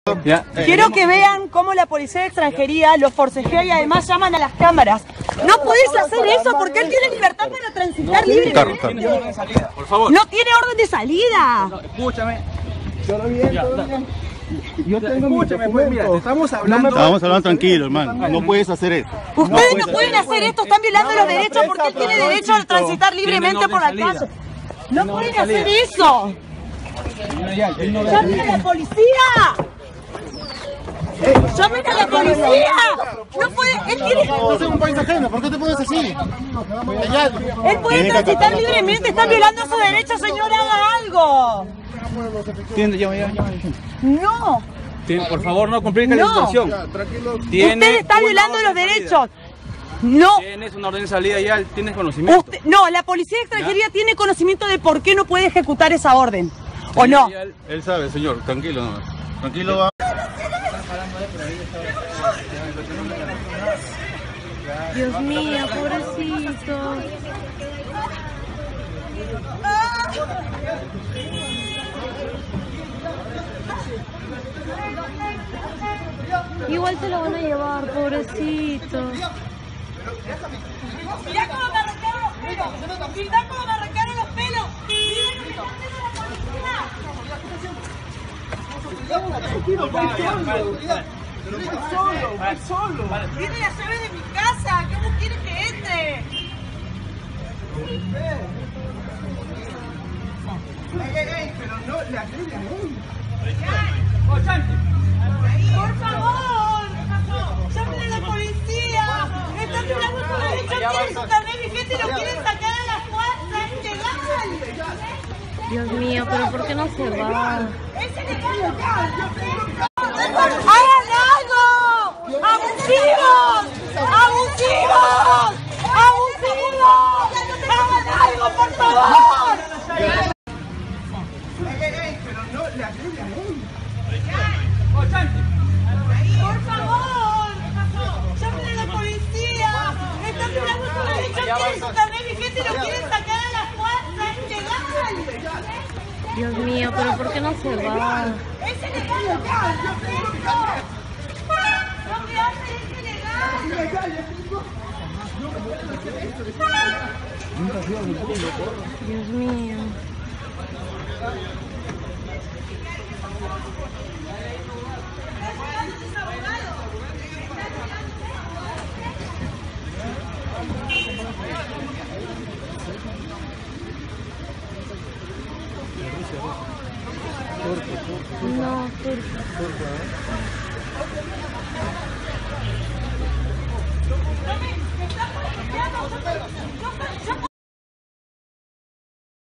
Ya. Quiero que vean cómo la policía de extranjería los forcejea y además llaman a las cámaras. No puedes hacer eso porque él tiene libertad para transitar libremente. Por favor. No tiene orden de salida. No, escúchame. Todo bien, todo bien. Yo tengo mi Escúchame, pues mira, te estamos hablando. Estábamos hablando tranquilo, hermano. No puedes hacer eso. Ustedes no pueden hacer esto, están violando los derechos porque él tiene derecho a transitar libremente por la calle. No pueden hacer eso. ¡Llamen a la policía! ¡Llamen a la policía! No puede, él tiene... Estamos en un país ajeno, ¿por qué te pones así? Él puede transitar libremente, está violando su derecho, señor, haga algo. No. Por favor, no complique la situación. Usted está violando los derechos. No. Tienes una orden de salida ya, tienes conocimiento. No, la policía de extranjería tiene conocimiento de por qué no puede ejecutar esa orden. ¿O no? Él sabe, señor, tranquilo nomás. Tranquilo va. Dios mío, pobrecito. Igual se lo van a llevar, pobrecito. Mirá cómo me arrancaron los pelos. Mirá cómo me arrancaron los pelos. Tiene la llave de mi casa. ¿Cómo quiere que entre? Pero no, la agreden a él. Por favor, llamen a la policía. Están violando su derecho, tienen su carnet vigente y lo quieren sacar a la fuerza. Es ilegal. Dios mío, pero ¿por qué no se va? ¡Es ilegal! ¡Hagan algo! ¡Abusivos! ¡Abusivos! ¡Abusivos! ¡Hagan algo, por favor! Pero no, la agreden a él. Por favor, llamen a la policía. Están violando su derecho, tienen su carnet vigente y lo quieren sacar a la fuerza. Es ilegal. Dios mío, pero ¿por qué no se va? ¡Es ilegal! ¡Lo que hace es ilegal! Dios mío. No, turco.